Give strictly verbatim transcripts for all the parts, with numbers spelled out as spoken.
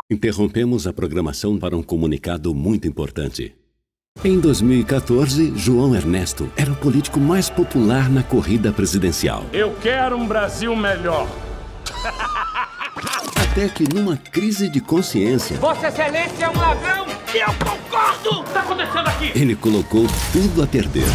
Interrompemos a programação para um comunicado muito importante. Em dois mil e quatorze, João Ernesto era o político mais popular na corrida presidencial. Eu quero um Brasil melhor. Até que numa crise de consciência... Vossa Excelência é um ladrão! E eu concordo! O que está acontecendo aqui? Ele colocou tudo a perder.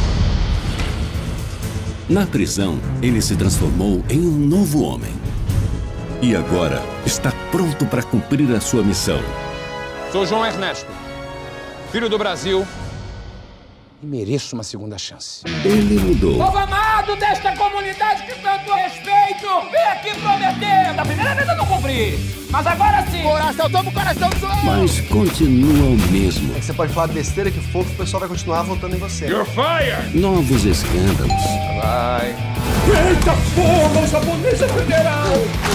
Na prisão, ele se transformou em um novo homem. E agora está pronto para cumprir a sua missão. Sou João Ernesto, filho do Brasil, e mereço uma segunda chance. Ele mudou. Povo amado desta comunidade que tanto respeito, vim aqui prometer. Da primeira vez eu não cumpri, mas agora sim. Coração, toma o coração do João! Mas continua o mesmo. É que você pode falar besteira que for, que o pessoal vai continuar votando em você. You're fired! Novos escândalos. Vai. Eita porra, os japoneses federal!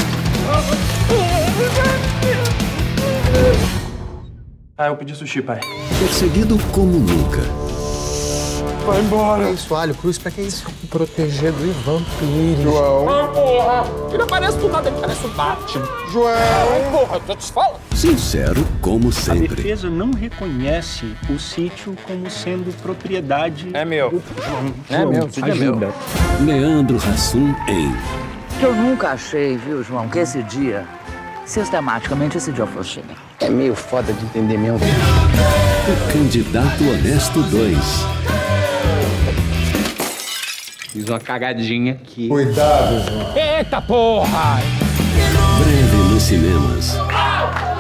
Ah, eu pedi sushi, pai. Perseguido como nunca. Vai embora! Isso, alho, cruz, pra que isso? Proteger do Ivan Pires. João! Ah, porra! Ele não parece do nada, ele parece o Batman. João! Ah, porra, eu te falo. Sincero como A sempre. defesa não reconhece o sítio como sendo propriedade... É meu. É meu, é meu. Leandro Hassum em Eu nunca achei, viu, João, que esse dia, sistematicamente, esse dia fosse. É meio foda de entender mesmo. O Candidato Honesto dois. Fiz uma cagadinha aqui. Cuidado, João. Eita porra! Breve nos cinemas.